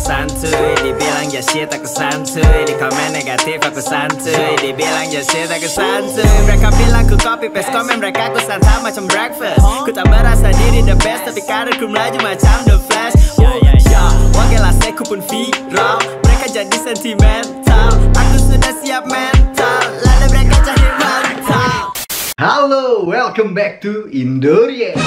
santuy, dibilang ya shit aku santuy, di komen negatif aku santuy, dibilang ya shit aku santuy. Mereka bilang ku copy paste komen mereka, ku santai macam breakfast. Ku tak berasa diri the best, tapi karirku melaju macam The Flash. Wakil aseku pun viral, mereka jadi sentimental, aku sudah siap mental, lalu mereka cari mantal. Halo, welcome back to Indoreact.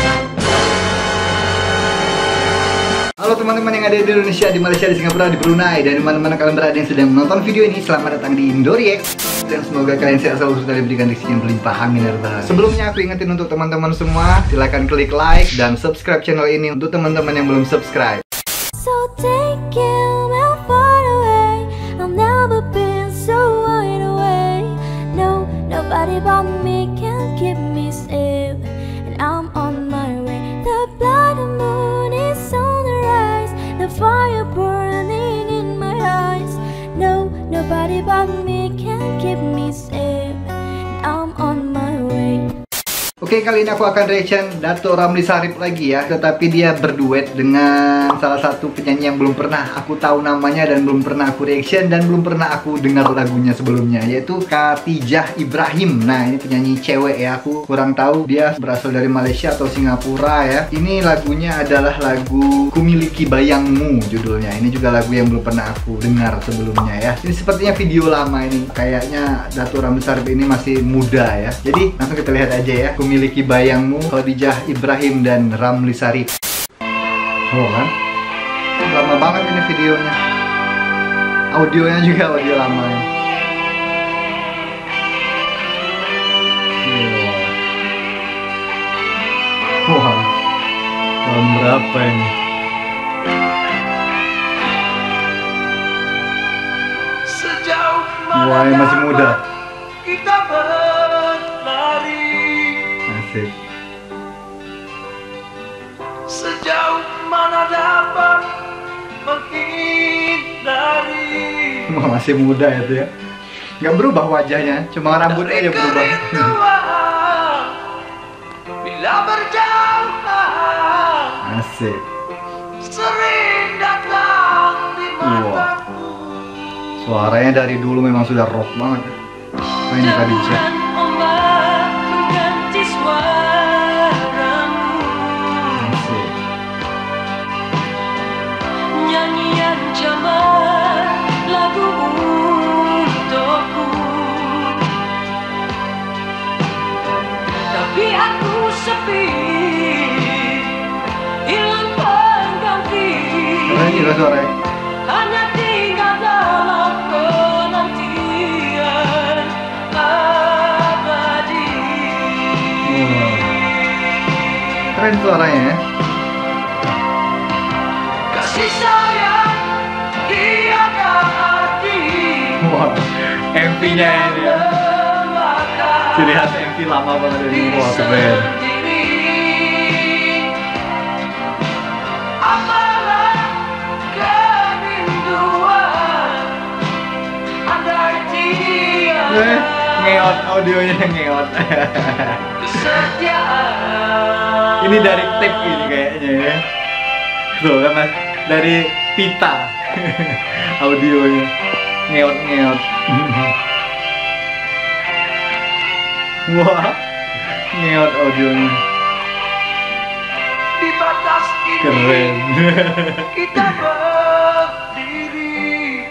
Halo teman-teman yang ada di Indonesia, di Malaysia, di Singapura, di Brunei, dan mana-mana kalian berada yang sedang menonton video ini. Selamat datang di Indoreact. Dan semoga kalian sehat selalu serta diberikan rezeki yang berlimpah, amin ya rabbal alamin. Sebelumnya aku ingetin untuk teman-teman semua, silahkan klik like dan subscribe channel ini untuk teman-teman yang belum subscribe. So take me far away, I'll never be so wide away. No, nobody but me can keep me safe, and I'm on my way. The blood moon is on the rise, the fire burning in my eyes. No, nobody but me can keep me safe, and I'm on my way. Oke, kali ini aku akan reaction Dato' Ramli Sarip lagi ya. Tetapi dia berduet dengan salah satu penyanyi yang belum pernah aku tahu namanya, dan belum pernah aku reaction, dan belum pernah aku dengar lagunya sebelumnya, yaitu Khatijah Ibrahim. Nah, ini penyanyi cewek ya, aku kurang tahu dia berasal dari Malaysia atau Singapura ya. Ini lagunya adalah lagu Kumiliki Bayangmu judulnya. Ini juga lagu yang belum pernah aku dengar sebelumnya ya. Ini sepertinya video lama ini. Kayaknya Dato' Ramli Sarip ini masih muda ya. Jadi langsung kita lihat aja ya. Kumiliki Bayangmu, Khatijah Ibrahim dan Ramli Sarip. Oh kan, lama banget ini videonya. Audionya juga audio lama ya. Wah, tahun berapa ini? Wah, masih muda. Kita berlari, Asik. sejauh mana dapat menghindari. Wah, masih muda ya tuh ya. Nggak berubah wajahnya, cuma rambutnya aja berubah. Kerinduan bila berjauhan Asik. sering datang di mataku. Suaranya dari dulu memang sudah rock banget. Nah, ini Khatijah. Jangan ombak mengganti suaramu. Asik. Nyanyian zaman lagu untukku, tapi aku sepi, hilang pengganti. Keren juga suaranya. Hanya tinggal dalam penantian abadi. Wah. Keren suaranya ya. Kasih sayang tiada arti. Wah, MV-nya ini ya. Ciri khas MV lama banget ini. Wah, keren. Apalah kerinduan, andai tiada Ngeot, audionya ngeot. kesetiaan. Ini dari tape ini kayaknya ya. Tuh kan Mas, dari pita. Audionya ngeot-ngeot. Wah, ngeot audionya. Di batas ini Keren. kita berdiri,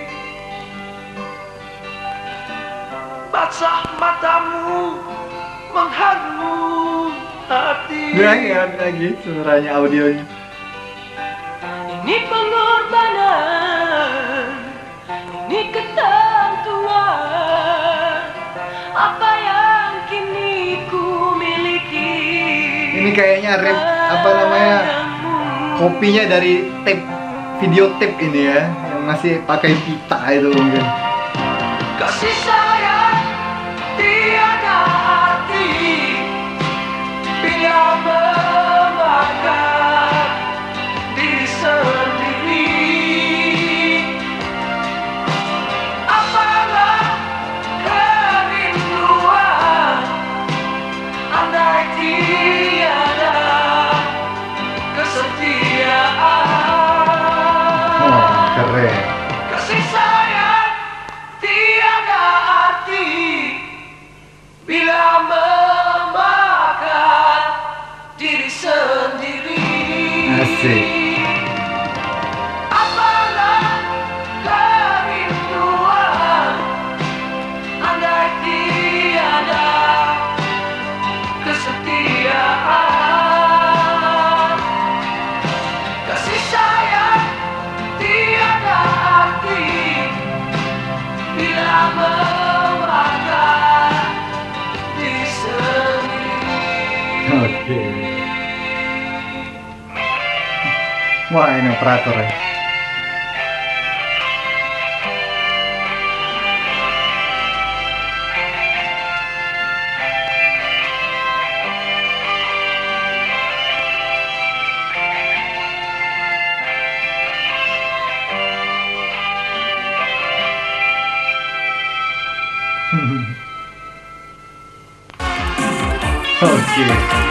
basah matamu mengharu hati. Dia ngeot lagi suaranya, audionya. Ini pengorbanan, ini ketentuan, apa yang kini ku miliki. Ini kayaknya rap apa namanya, kopinya dari tape, video tape ini ya, yang masih pakai pita itu mungkin. Kasih sayang tiada arti bila membakar diri sendiri. Apalah kerinduan, andai tiada kesetiaan. Keren. Kasih sayang tiada arti bila memakan diri sendiri. Asik. Apalah kerinduan andai tiada kesetiaan. Kasih sayang tiada arti bila memakan diri sendiri. Oke. Wah, ini operator ya. Oke.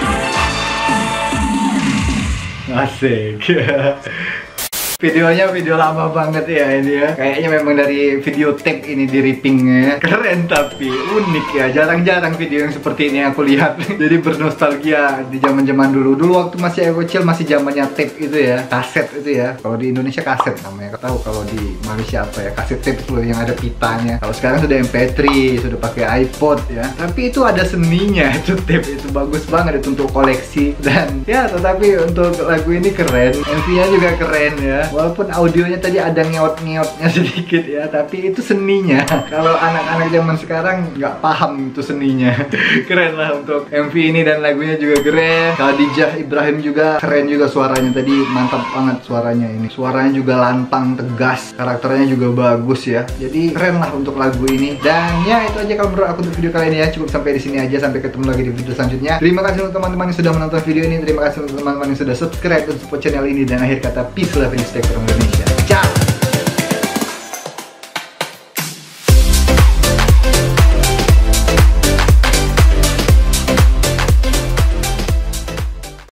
Asik. Videonya video lama banget ya ini ya. Kayaknya memang dari video tape ini di rippingnya. Keren tapi unik ya. Jarang-jarang video yang seperti ini aku lihat. Jadi bernostalgia di zaman-zaman dulu. Dulu waktu masih aku kecil masih zamannya tape itu ya. Kaset itu ya. Kalau di Indonesia kaset namanya. Kau tahu kalau di Malaysia apa ya? Kaset tape itu loh yang ada pitanya. Kalau sekarang sudah MP3, sudah pakai iPod ya. Tapi itu ada seninya itu tape itu bagus banget itu untuk koleksi dan ya tetapi untuk lagu ini keren. MV-nya juga keren ya. Walaupun audionya tadi ada ngeot-ngeotnya sedikit ya, tapi itu seninya. Kalau anak-anak zaman sekarang nggak paham itu seninya. Keren lah untuk MV ini dan lagunya juga keren. Khadijah Ibrahim juga keren juga suaranya tadi, mantap banget suaranya ini. Suaranya juga lantang, tegas, karakternya juga bagus ya. Jadi keren lah untuk lagu ini. Dan ya itu aja kalau menurut aku untuk video kali ini ya. Cukup sampai di sini aja, sampai ketemu lagi di video selanjutnya. Terima kasih untuk teman-teman yang sudah menonton video ini. Terima kasih untuk teman-teman yang sudah subscribe dan support channel ini. Dan akhir kata, peace, love, and respect from Indonesia. Ciao.